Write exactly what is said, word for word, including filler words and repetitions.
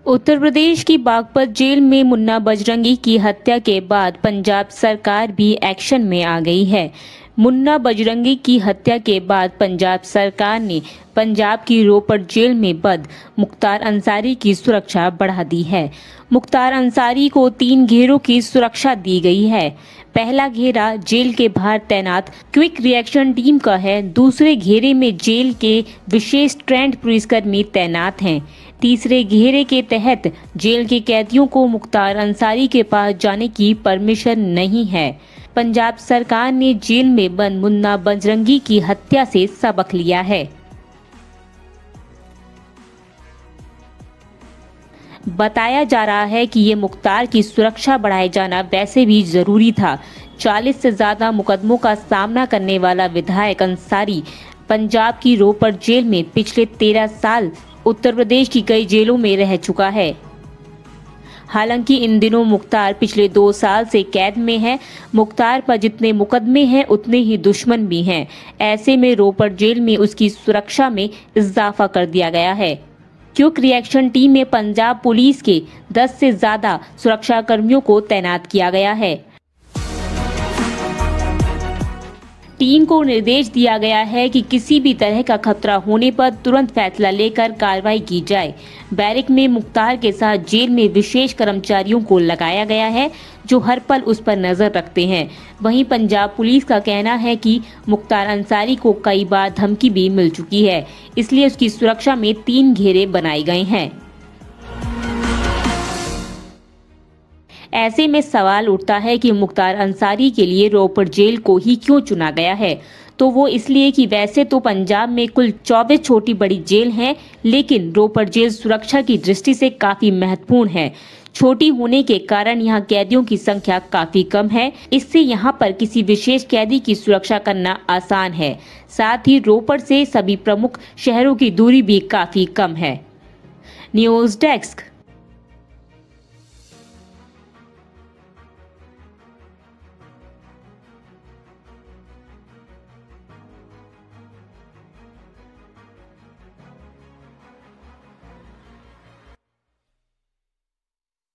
उत्तर प्रदेश की बागपत जेल में मुन्ना बजरंगी की हत्या के बाद पंजाब सरकार भी एक्शन में आ गई है। मुन्ना बजरंगी की हत्या के बाद पंजाब सरकार ने पंजाब की रोपड़ जेल में बंद मुख्तार अंसारी की सुरक्षा बढ़ा दी है। मुख्तार अंसारी को तीन घेरों की सुरक्षा दी गई है। पहला घेरा जेल के बाहर तैनात क्विक रिएक्शन टीम का है। दूसरे घेरे में जेल के विशेष ट्रेंड पुलिसकर्मी तैनात हैं। तीसरे घेरे के तहत जेल के कैदियों को मुख्तार अंसारी के पास जाने की परमिशन नहीं है। पंजाब सरकार ने जेल में बंद मुन्ना बजरंगी की हत्या से सबक लिया है। बताया जा रहा है कि ये मुख्तार की सुरक्षा बढ़ाए जाना वैसे भी जरूरी था। चालीस से ज्यादा मुकदमों का सामना करने वाला विधायक अंसारी पंजाब की रोपड़ जेल में पिछले तेरह साल उत्तर प्रदेश की कई जेलों में रह चुका है। हालांकि इन दिनों मुख्तार पिछले दो साल से कैद में है। मुख्तार पर जितने मुकदमे हैं उतने ही दुश्मन भी हैं। ऐसे में रोपड़ जेल में उसकी सुरक्षा में इजाफा कर दिया गया है। क्विक रिएक्शन टीम में पंजाब पुलिस के दस से ज्यादा सुरक्षा कर्मियों को तैनात किया गया है। टीम को निर्देश दिया गया है कि किसी भी तरह का खतरा होने पर तुरंत फैसला लेकर कार्रवाई की जाए। बैरक में मुख्तार के साथ जेल में विशेष कर्मचारियों को लगाया गया है जो हर पल उस पर नजर रखते हैं। वहीं पंजाब पुलिस का कहना है कि मुख्तार अंसारी को कई बार धमकी भी मिल चुकी है, इसलिए उसकी सुरक्षा में तीन घेरे बनाए गए हैं। ऐसे में सवाल उठता है कि मुख्तार अंसारी के लिए रोपड़ जेल को ही क्यों चुना गया है। तो वो इसलिए कि वैसे तो पंजाब में कुल चौबीस छोटी बड़ी जेल हैं, लेकिन रोपड़ जेल सुरक्षा की दृष्टि से काफी महत्वपूर्ण है। छोटी होने के कारण यहाँ कैदियों की संख्या काफी कम है। इससे यहाँ पर किसी विशेष कैदी की सुरक्षा करना आसान है। साथ ही रोपड़ से सभी प्रमुख शहरों की दूरी भी काफी कम है। News desk.